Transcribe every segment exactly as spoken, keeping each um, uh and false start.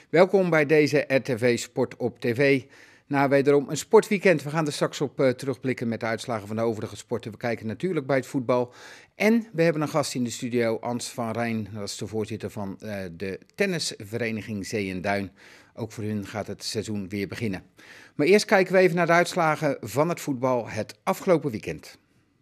Welkom bij deze R T V Sport op tv. Na wederom een sportweekend. We gaan er straks op uh, terugblikken met de uitslagen van de overige sporten. We kijken natuurlijk bij het voetbal. En we hebben een gast in de studio, Ans van Rijn. Dat is de voorzitter van uh, de tennisvereniging Zee en Duin. Ook voor hun gaat het seizoen weer beginnen. Maar eerst kijken we even naar de uitslagen van het voetbal het afgelopen weekend.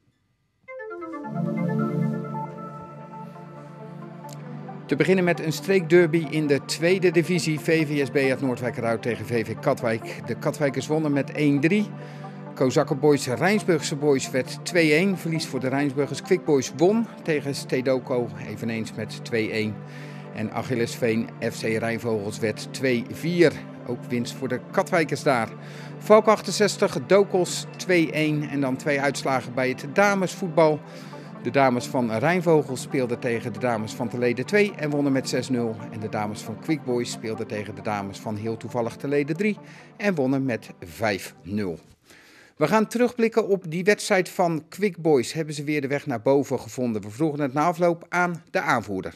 Te beginnen met een streekderby in de tweede divisie. V V S B uit Noordwijk eruit tegen V V Katwijk. De Katwijkers wonnen met één drie. Kozakken Boys Rijnsburgse Boys werd twee-een. Verlies voor de Rijnsburgers. Quick Boys won tegen Stedoco eveneens met twee-een. En Achillesveen F C Rijnvogels werd twee vier. Ook winst voor de Katwijkers daar. Valk achtenzestig, Dokos twee-een. En dan twee uitslagen bij het damesvoetbal. De dames van Rijnvogels speelden tegen de dames van Telede twee en wonnen met zes nul. En de dames van Quick Boys speelden tegen de dames van heel toevallig Telede drie en wonnen met vijf nul. We gaan terugblikken op die wedstrijd van Quick Boys. Hebben ze weer de weg naar boven gevonden? We vroegen het na afloop aan de aanvoerder.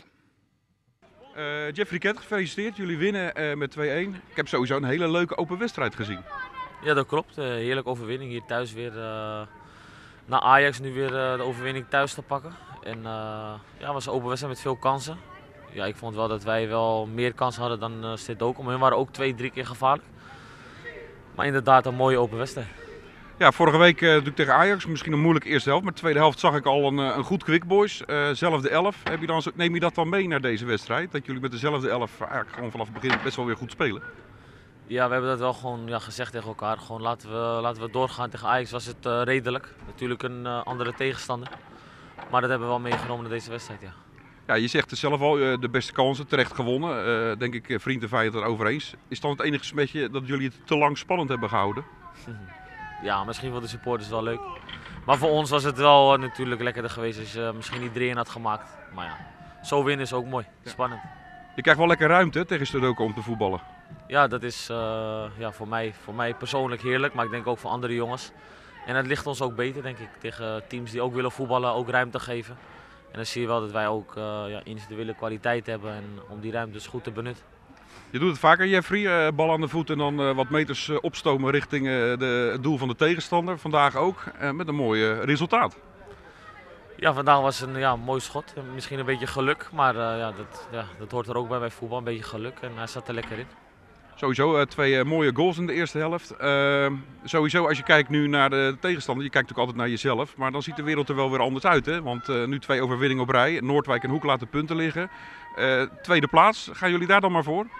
Uh, Jeffrey Kent, gefeliciteerd. Jullie winnen uh, met twee-een. Ik heb sowieso een hele leuke open wedstrijd gezien. Ja, dat klopt. Uh, heerlijke overwinning. Hier thuis weer uh, naar Ajax nu weer uh, de overwinning thuis te pakken. En uh, ja, het was een open wedstrijd met veel kansen. Ja, ik vond wel dat wij wel meer kansen hadden dan uh, Stedoco. Maar hun waren ook twee, drie keer gevaarlijk. Maar inderdaad een mooie open wedstrijd. Ja, vorige week uh, natuurlijk tegen Ajax, misschien een moeilijke eerste helft. Maar de tweede helft zag ik al een, een goed Quick Boys. Uh, zelfde elf. Heb je dan, neem je dat dan mee naar deze wedstrijd? Dat jullie met dezelfde elf eigenlijk gewoon vanaf het begin best wel weer goed spelen? Ja, we hebben dat wel gewoon ja, gezegd tegen elkaar. Gewoon laten we, laten we doorgaan. Tegen Ajax was het uh, redelijk. Natuurlijk een uh, andere tegenstander. Maar dat hebben we wel meegenomen naar deze wedstrijd, ja. Ja, je zegt het zelf al, uh, de beste kansen, terecht gewonnen. Uh, denk ik, vriend en vijand erover eens. Is dan het enige smetje dat jullie het te lang spannend hebben gehouden? Ja, misschien voor de supporters wel leuk. Maar voor ons was het wel uh, natuurlijk lekkerder geweest als je uh, misschien niet drie in had gemaakt. Maar ja, zo winnen is ook mooi. Spannend. Je krijgt wel lekker ruimte tegen Stedoco om te voetballen. Ja, dat is uh, ja, voor, mij, voor mij persoonlijk heerlijk, maar ik denk ook voor andere jongens. En het ligt ons ook beter, denk ik, tegen teams die ook willen voetballen, ook ruimte geven. En dan zie je wel dat wij ook uh, ja, individuele kwaliteit hebben en om die ruimte dus goed te benutten. Je doet het vaker, Jeffrey, uh, bal aan de voet en dan uh, wat meters uh, opstomen richting uh, de, het doel van de tegenstander. Vandaag ook, uh, met een mooi uh, resultaat. Ja, vandaag was een ja, mooi schot. Misschien een beetje geluk, maar uh, ja, dat, ja, dat hoort er ook bij bij voetbal, een beetje geluk. En hij zat er lekker in. Sowieso uh, twee uh, mooie goals in de eerste helft. Uh, sowieso als je kijkt nu naar de tegenstander, je kijkt natuurlijk altijd naar jezelf. Maar dan ziet de wereld er wel weer anders uit. Hè? Want uh, nu twee overwinningen op rij. Noordwijk en Hoek laten punten liggen. Uh, tweede plaats, gaan jullie daar dan maar voor?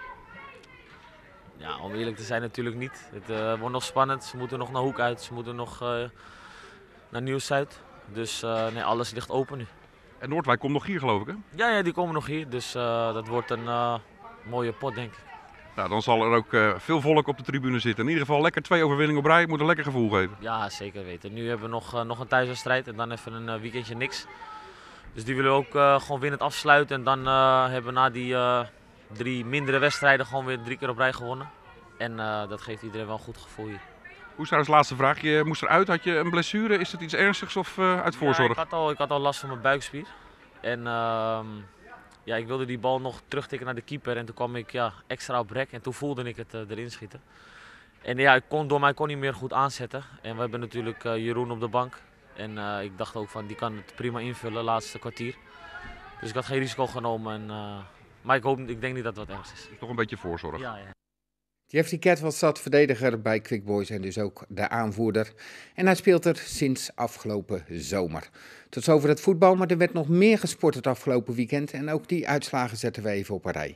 Ja, om eerlijk te zijn natuurlijk niet. Het uh, wordt nog spannend. Ze moeten nog naar Hoek uit. Ze moeten nog uh, naar Nieuw-Zuid. Dus uh, nee, alles ligt open nu. En Noordwijk komt nog hier, geloof ik, hè? Ja, ja, die komen nog hier. Dus uh, dat wordt een uh, mooie pot, denk ik. Nou, dan zal er ook uh, veel volk op de tribune zitten. In ieder geval lekker twee overwinningen op rij. Moet een lekker gevoel geven. Ja, zeker weten. Nu hebben we nog, uh, nog een thuiswedstrijd en dan even een uh, weekendje niks. Dus die willen we ook uh, gewoon winnend afsluiten. En dan uh, hebben we na die uh, drie mindere wedstrijden gewoon weer drie keer op rij gewonnen. En uh, dat geeft iedereen wel een goed gevoel hier. Hoe is nou als laatste vraag? Je moest eruit, had je een blessure? Is het iets ernstigs of uh, uit voorzorg? Ja, ik, had al, ik had al last van mijn buikspier. En uh, ja, ik wilde die bal nog terugtikken naar de keeper. En toen kwam ik ja, extra op rek en toen voelde ik het uh, erin schieten. En ja, ik kon, door mij kon niet meer goed aanzetten. En we hebben natuurlijk uh, Jeroen op de bank. En uh, ik dacht ook van die kan het prima invullen, laatste kwartier. Dus ik had geen risico genomen. En, uh, maar ik, hoop, ik denk niet dat het wat ergs is. Toch een beetje voorzorg. Ja, ja. Jeffrey Kent was dat verdediger bij Quick Boys en dus ook de aanvoerder. En hij speelt er sinds afgelopen zomer. Tot zover het voetbal, maar er werd nog meer gesport het afgelopen weekend. En ook die uitslagen zetten we even op een rij.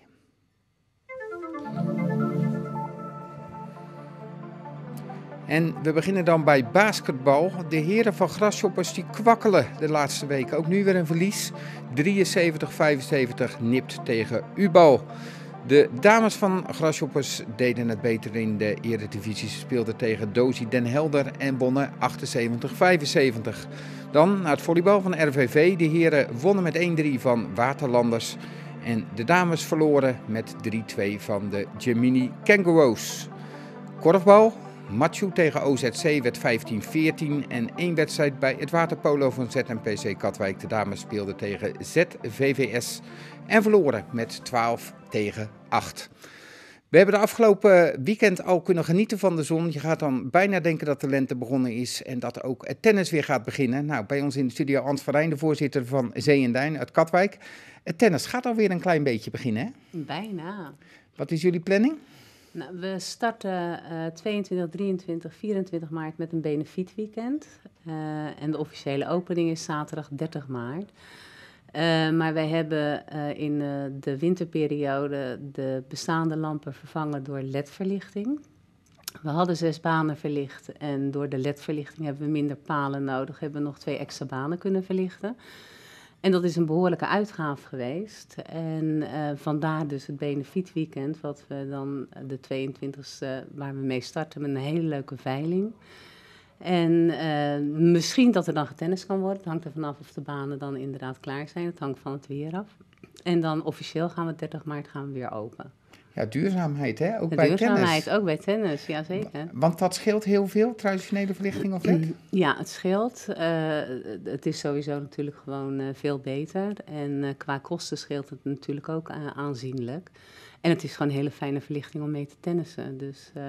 En we beginnen dan bij basketbal. De heren van Grasshoppers die kwakkelen de laatste weken. Ook nu weer een verlies. drieënzeventig vijfenzeventig nipt tegen U-bal. De dames van Grasshoppers deden het beter in de eredivisie. Ze speelden tegen Dozie Den Helder en wonnen achtenzeventig vijfenzeventig. Dan naar het volleybal van R V V. De heren wonnen met één drie van Waterlanders. En de dames verloren met drie twee van de Gemini Kangaroos. Korfbal. Machu tegen O Z C werd vijftien veertien en één wedstrijd bij het waterpolo van Z M P C Katwijk. De dames speelden tegen Z V V S en verloren met twaalf tegen acht. We hebben de afgelopen weekend al kunnen genieten van de zon. Je gaat dan bijna denken dat de lente begonnen is en dat ook het tennis weer gaat beginnen. Nou, bij ons in de studio Ans van Rijn, de voorzitter van Zee en Duin uit Katwijk. Het tennis gaat alweer een klein beetje beginnen, hè? Bijna. Wat is jullie planning? Nou, we starten uh, tweeëntwintig, drieëntwintig, vierentwintig maart met een benefietweekend. Uh, en de officiële opening is zaterdag dertig maart. Uh, maar wij hebben uh, in uh, de winterperiode de bestaande lampen vervangen door L E D-verlichting. We hadden zes banen verlicht en door de L E D-verlichting hebben we minder palen nodig. Hebben we nog twee extra banen kunnen verlichten. En dat is een behoorlijke uitgave geweest. En uh, vandaar dus het benefietweekend, wat we dan de tweeëntwintigste, waar we mee starten met een hele leuke veiling. En uh, misschien dat er dan getennis kan worden. Het hangt er vanaf of de banen dan inderdaad klaar zijn. Het hangt van het weer af. En dan officieel gaan we dertig maart gaan we weer open. Ja, duurzaamheid, hè? Ook de bij duurzaamheid, tennis. ook bij tennis, ja zeker. Want dat scheelt heel veel, traditionele verlichting of L E D? Ja, het scheelt. Uh, het is sowieso natuurlijk gewoon uh, veel beter. En uh, qua kosten scheelt het natuurlijk ook uh, aanzienlijk. En het is gewoon een hele fijne verlichting om mee te tennissen. Dus uh,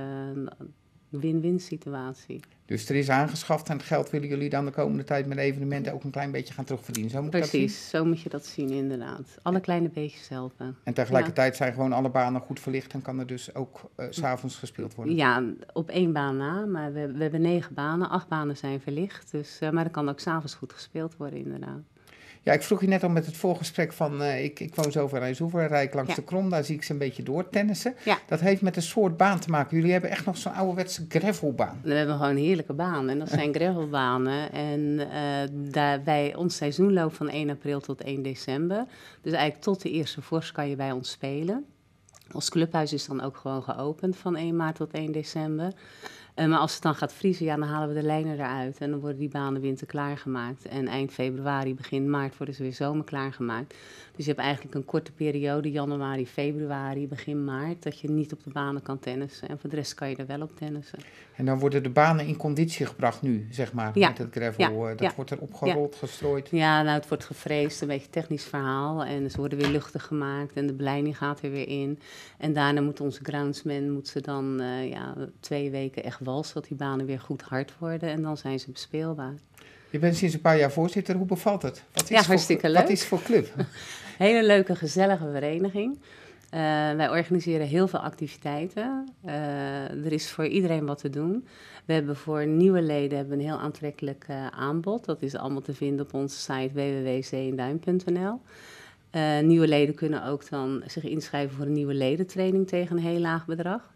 win-win situatie. Dus er is aangeschaft en het geld willen jullie dan de komende tijd met evenementen ook een klein beetje gaan terugverdienen. Zo moet ik dat zien? Precies, zo moet je dat zien inderdaad. Alle kleine beetjes helpen. En tegelijkertijd ja. zijn gewoon alle banen goed verlicht en kan er dus ook uh, 's avonds gespeeld worden? Ja, op één baan na, maar we, we hebben negen banen. Acht banen zijn verlicht, dus, uh, maar er kan ook 's avonds goed gespeeld worden inderdaad. Ja, ik vroeg je net al met het voorgesprek van, uh, ik, ik woon zo van Rijnsoever, rijd langs ja. de Krom, daar zie ik ze een beetje door tennissen. Ja. Dat heeft met een soort baan te maken. Jullie hebben echt nog zo'n ouderwetse gravelbaan. We hebben gewoon een heerlijke baan en dat zijn gravelbanen. En uh, daar, wij, ons seizoen loopt van één april tot één december. Dus eigenlijk tot de eerste vorst kan je bij ons spelen. Ons clubhuis is dan ook gewoon geopend van één maart tot één december. Uh, maar als het dan gaat vriezen, ja, dan halen we de lijnen eruit. En dan worden die banen winter klaargemaakt. En eind februari, begin maart worden ze weer zomer klaargemaakt. Dus je hebt eigenlijk een korte periode, januari, februari, begin maart, dat je niet op de banen kan tennissen. En voor de rest kan je er wel op tennissen. En dan worden de banen in conditie gebracht nu, zeg maar, ja. met het gravel. Ja. Dat ja. wordt er opgerold, ja. gestrooid. Ja, nou, het wordt gefreesd, een beetje technisch verhaal. En ze worden weer luchtig gemaakt en de beleiding gaat er weer in. En daarna moet onze groundsman moet ze dan uh, ja, twee weken echt walsen, dat die banen weer goed hard worden. En dan zijn ze bespeelbaar. Je bent sinds een paar jaar voorzitter. Hoe bevalt het? Wat is ja, hartstikke voor, leuk. Wat is het voor club? Hele leuke, gezellige vereniging. Uh, wij organiseren heel veel activiteiten. Uh, er is voor iedereen wat te doen. We hebben voor nieuwe leden hebben een heel aantrekkelijk uh, aanbod. Dat is allemaal te vinden op onze site w w w punt zee en duin punt n l. Uh, nieuwe leden kunnen ook dan zich inschrijven voor een nieuwe ledentraining tegen een heel laag bedrag.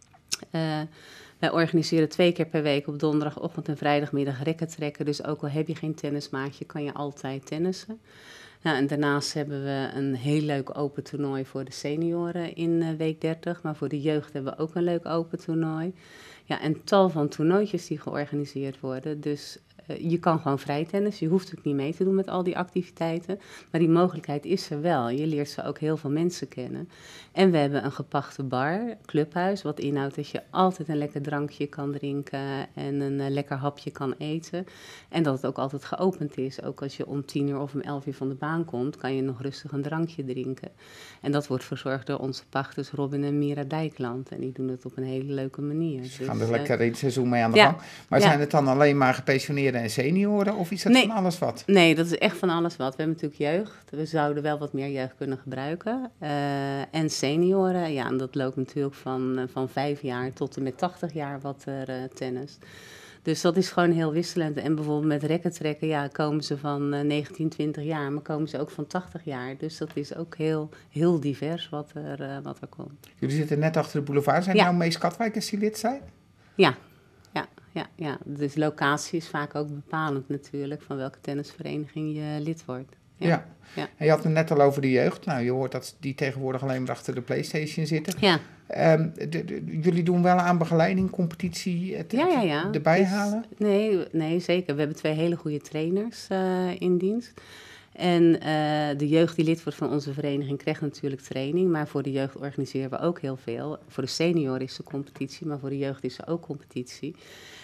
Uh, Wij organiseren twee keer per week op donderdagochtend en vrijdagmiddag rekkentrekken. Dus ook al heb je geen tennismaatje, kan je altijd tennissen. Nou, en daarnaast hebben we een heel leuk open toernooi voor de senioren in uh, week dertig. Maar voor de jeugd hebben we ook een leuk open toernooi. Ja, en tal van toernooitjes die georganiseerd worden. Dus uh, je kan gewoon vrij tennissen. Je hoeft natuurlijk niet mee te doen met al die activiteiten. Maar die mogelijkheid is er wel. Je leert ze ook heel veel mensen kennen. En we hebben een gepachte bar, clubhuis, wat inhoudt dat je altijd een lekker drankje kan drinken en een uh, lekker hapje kan eten. En dat het ook altijd geopend is. Ook als je om tien uur of om elf uur van de baan komt, kan je nog rustig een drankje drinken. En dat wordt verzorgd door onze pachters Robin en Mira Dijkland. En die doen het op een hele leuke manier. Ze dus, gaan er uh, lekker in het seizoen mee aan de ja, gang. Maar ja. zijn het dan alleen maar gepensioneerden en senioren of is het nee, van alles wat? Nee, dat is echt van alles wat. We hebben natuurlijk jeugd. We zouden wel wat meer jeugd kunnen gebruiken. Uh, en senioren, ja, en dat loopt natuurlijk van, uh, van vijf jaar tot en met tachtig jaar wat er uh, tennis. Dus dat is gewoon heel wisselend. En bijvoorbeeld met rekkentrekken, ja, komen ze van uh, negentien, twintig jaar, maar komen ze ook van tachtig jaar. Dus dat is ook heel, heel divers wat er, uh, wat er komt. Jullie zitten net achter de boulevard. Zijn ja. nou meest Katwijkers die lid zijn? Ja. Ja, ja, ja, dus locatie is vaak ook bepalend natuurlijk van welke tennisvereniging je lid wordt. Ja. ja. ja. En je had het net al over de jeugd. Nou, je hoort dat die tegenwoordig alleen maar achter de PlayStation zitten. Ja. Um, de, de, jullie doen wel aan begeleiding, competitie, het, ja, ja, ja. erbij dus, halen? Nee, nee, zeker. We hebben twee hele goede trainers uh, in dienst. En uh, de jeugd die lid wordt van onze vereniging krijgt natuurlijk training. Maar voor de jeugd organiseren we ook heel veel. Voor de senior is er competitie, maar voor de jeugd is er ook competitie.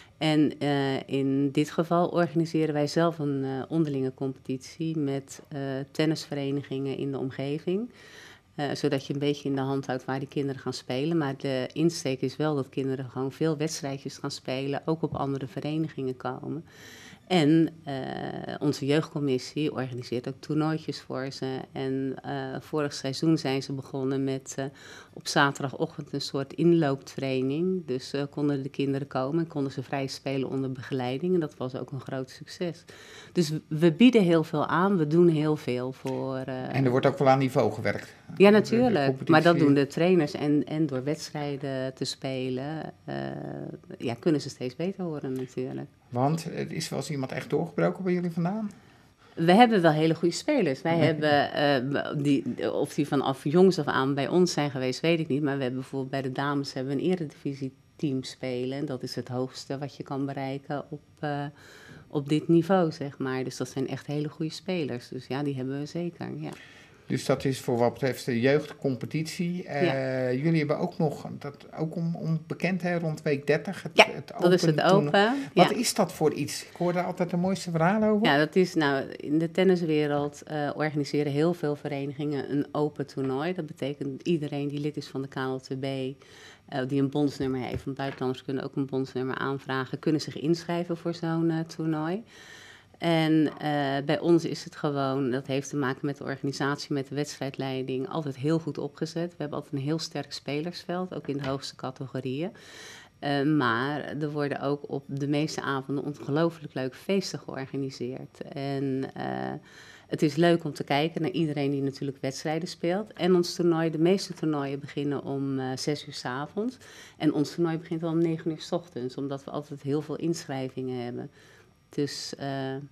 En uh, in dit geval organiseren wij zelf een uh, onderlinge competitie met uh, tennisverenigingen in de omgeving. Uh, zodat je een beetje in de hand houdt waar die kinderen gaan spelen. Maar de insteek is wel dat kinderen gewoon veel wedstrijdjes gaan spelen. Ook op andere verenigingen komen. En uh, onze jeugdcommissie organiseert ook toernooitjes voor ze. En uh, vorig seizoen zijn ze begonnen met uh, op zaterdagochtend een soort inlooptraining. Dus uh, konden de kinderen komen en konden ze vrij spelen onder begeleiding. En dat was ook een groot succes. Dus we bieden heel veel aan, we doen heel veel voor... Uh, en er wordt ook wel aan niveau gewerkt? Ja, natuurlijk. Maar dat doen de trainers. En, en door wedstrijden te spelen, uh, ja, kunnen ze steeds beter worden natuurlijk. Want er is wel eens iemand echt doorgebroken bij jullie vandaan? We hebben wel hele goede spelers. Wij hebben, uh, die, of die vanaf jongs af aan bij ons zijn geweest, weet ik niet. Maar we hebben bijvoorbeeld bij de dames hebben we een eredivisie-team spelen. En dat is het hoogste wat je kan bereiken op, uh, op dit niveau, zeg maar. Dus dat zijn echt hele goede spelers. Dus ja, die hebben we zeker, ja. Dus dat is voor wat betreft de jeugdcompetitie. Uh, ja. Jullie hebben ook nog, dat ook om, om bekend hè, rond week dertig. Het, ja, het dat is het open. Wat ja. is dat voor iets? Ik hoor daar altijd de mooiste verhalen over. Ja, dat is nou, in de tenniswereld uh, organiseren heel veel verenigingen een open toernooi. Dat betekent iedereen die lid is van de K N L T B, uh, die een bondsnummer heeft, want buitenlanders kunnen ook een bondsnummer aanvragen, kunnen zich inschrijven voor zo'n uh, toernooi. En uh, bij ons is het gewoon, dat heeft te maken met de organisatie, met de wedstrijdleiding, altijd heel goed opgezet. We hebben altijd een heel sterk spelersveld, ook in de hoogste categorieën. Uh, maar er worden ook op de meeste avonden ongelooflijk leuke feesten georganiseerd. En uh, het is leuk om te kijken naar iedereen die natuurlijk wedstrijden speelt. En ons toernooi, de meeste toernooien beginnen om uh, zes uur 's avonds. En ons toernooi begint al om negen uur 's ochtends, omdat we altijd heel veel inschrijvingen hebben. Dus uh,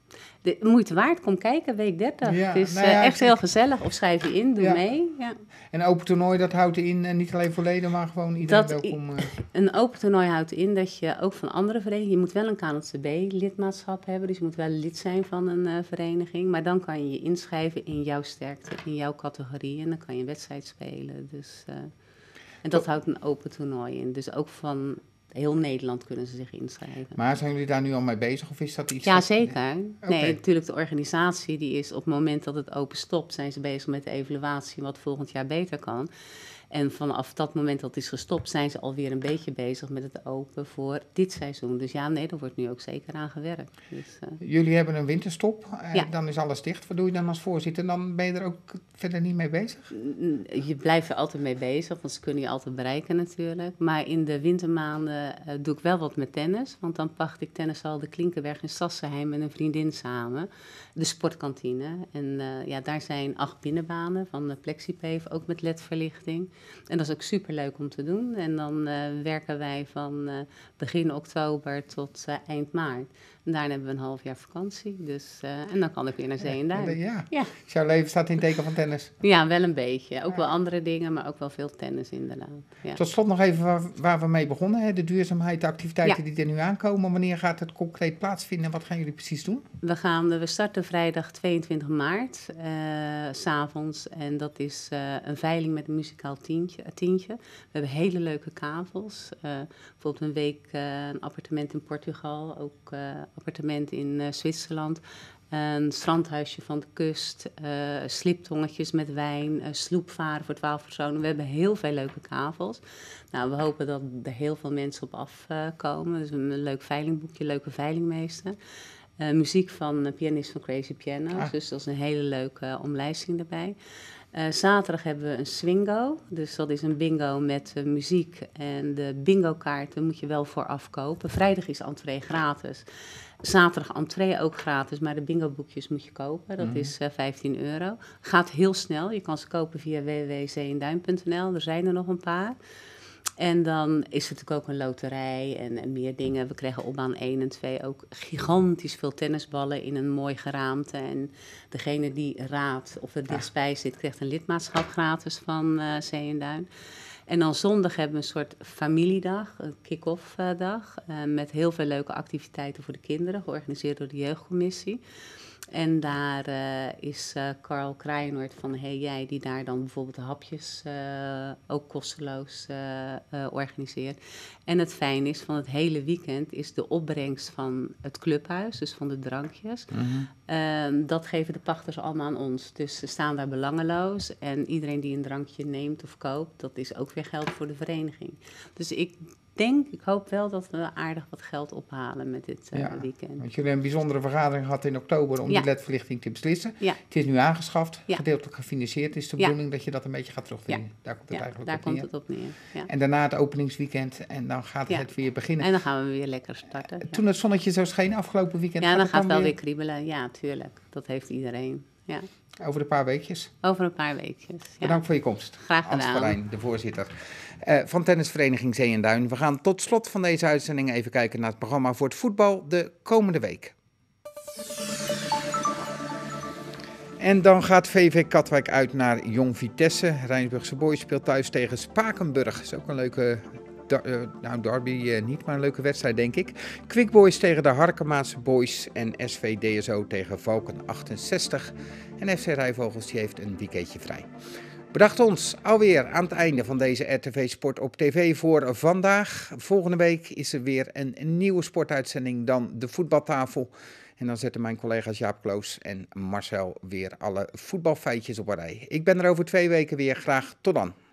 de moeite waard, kom kijken, week dertig. Ja, het is nou ja, uh, echt heel gezellig. Of schrijf je in, doe ja. mee. Ja. Een open toernooi, dat houdt in, uh, niet alleen voor leden, maar gewoon iedereen dat welkom. Uh... Een open toernooi houdt in dat je ook van andere verenigingen... Je moet wel een K N L T B-lidmaatschap hebben, dus je moet wel lid zijn van een uh, vereniging. Maar dan kan je je inschrijven in jouw sterkte, in jouw categorie. En dan kan je een wedstrijd spelen. Dus, uh, en dat oh. houdt een open toernooi in. Dus ook van... Heel Nederland kunnen ze zich inschrijven. Maar zijn jullie daar nu al mee bezig of is dat iets... Ja, dat... zeker. Nee, okay. Natuurlijk de organisatie die is op het moment dat het open stopt... zijn ze bezig met de evaluatie wat volgend jaar beter kan. En vanaf dat moment dat het is gestopt... zijn ze alweer een beetje bezig met het open voor dit seizoen. Dus ja, nee, daar wordt nu ook zeker aan gewerkt. Dus, uh... Jullie hebben een winterstop. Uh, ja. Dan is alles dicht. Wat doe je dan als voorzitter? Dan ben je er ook verder niet mee bezig? Je blijft er altijd mee bezig, want ze kunnen je altijd bereiken natuurlijk. Maar in de wintermaanden uh, doe ik wel wat met tennis. Want dan pacht ik tennishal de Klinkenberg in Sassenheim met een vriendin samen. De sportkantine. En uh, ja, daar zijn acht binnenbanen van de Plexipave, ook met L E D-verlichting. En dat is ook superleuk om te doen. En dan uh, werken wij van uh, begin oktober tot uh, eind maart. En daarna hebben we een half jaar vakantie. Dus, uh, en dan kan ik weer naar Zee en Duin. Ja. Ja. Dus jouw leven staat in teken van tennis? Ja, wel een beetje. Ook ja. wel andere dingen, maar ook wel veel tennis inderdaad. Ja. Tot slot nog even waar, waar we mee begonnen. Hè? De duurzaamheid, de activiteiten ja. die er nu aankomen. Wanneer gaat het concreet plaatsvinden? Wat gaan jullie precies doen? We, gaan, we starten vrijdag tweeëntwintig maart, uh, 's avonds. En dat is uh, een veiling met een muzikaal tientje, tientje. We hebben hele leuke kavels. Uh, bijvoorbeeld een week uh, een appartement in Portugal. Ook uh, appartement in uh, Zwitserland. Een strandhuisje van de kust, uh, sliptongetjes met wijn, uh, sloepvaren voor twaalf personen. We hebben heel veel leuke kavels. Nou, we hopen dat er heel veel mensen op afkomen. Uh, dus een leuk veilingboekje, leuke veilingmeester. Uh, muziek van een pianist van Crazy Piano's, ah. dus dat is een hele leuke uh, omlijsting erbij. Uh, zaterdag hebben we een swingo, dus dat is een bingo met uh, muziek. En de bingo-kaarten moet je wel vooraf kopen. Vrijdag is entree gratis. Zaterdag entree ook gratis, maar de bingo-boekjes moet je kopen. Dat mm-hmm. is uh, vijftien euro. Gaat heel snel, je kan ze kopen via w w w punt zeenduin punt n l. Er zijn er nog een paar. En dan is er natuurlijk ook een loterij en, en meer dingen. We kregen op baan één en twee ook gigantisch veel tennisballen in een mooi geraamte. En degene die raadt of er dichtstbij zit, krijgt een lidmaatschap gratis van uh, Zee en Duin. En dan zondag hebben we een soort familiedag, een kick-off uh, dag. Uh, met heel veel leuke activiteiten voor de kinderen, georganiseerd door de jeugdcommissie. En daar uh, is uh, Carl Krijnoord van Hey Jij, die daar dan bijvoorbeeld de hapjes uh, ook kosteloos uh, uh, organiseert. En het fijn is van het hele weekend is de opbrengst van het clubhuis, dus van de drankjes. Mm-hmm. Uh, dat geven de pachters allemaal aan ons. Dus ze staan daar belangeloos. En iedereen die een drankje neemt of koopt, dat is ook weer geld voor de vereniging. Dus ik denk, ik hoop wel dat we aardig wat geld ophalen met dit uh, ja, weekend. Want jullie hebben een bijzondere vergadering gehad in oktober om ja. die ledverlichting te beslissen. Ja. Het is nu aangeschaft, ja. gedeeltelijk gefinancierd. Is de bedoeling ja. dat je dat een beetje gaat terugvinden. Ja. Daar komt het ja, eigenlijk daar op komt neer. het op neer. Ja. En daarna het openingsweekend en dan gaat ja. het weer beginnen. En dan gaan we weer lekker starten. Ja. Toen het zonnetje zo scheen afgelopen weekend. Ja, dan gaat het dan wel weer... weer kriebelen. Ja, tuurlijk. Dat heeft iedereen. Ja. Over een paar weekjes. Over een paar weekjes, ja. Bedankt voor je komst. Graag gedaan. Hans Verijn, de voorzitter uh, van tennisvereniging Zee en Duin. We gaan tot slot van deze uitzending even kijken naar het programma voor het voetbal de komende week. En dan gaat V V Katwijk uit naar Jong Vitesse. Rijnsburgse Boys speelt thuis tegen Spakenburg. Dat is ook een leuke... Da- uh, nou, derby uh, niet, maar een leuke wedstrijd, denk ik. Quick Boys tegen de Harkemaatse Boys en S V D S O tegen Valken achtenzestig. En F C Rijvogels die heeft een weekendje vrij. Bedacht ons alweer aan het einde van deze R T V Sport op tv voor vandaag. Volgende week is er weer een, een nieuwe sportuitzending dan de voetbaltafel. En dan zetten mijn collega's Jaap Kloos en Marcel weer alle voetbalfeitjes op een rij. Ik ben er over twee weken weer. Graag tot dan.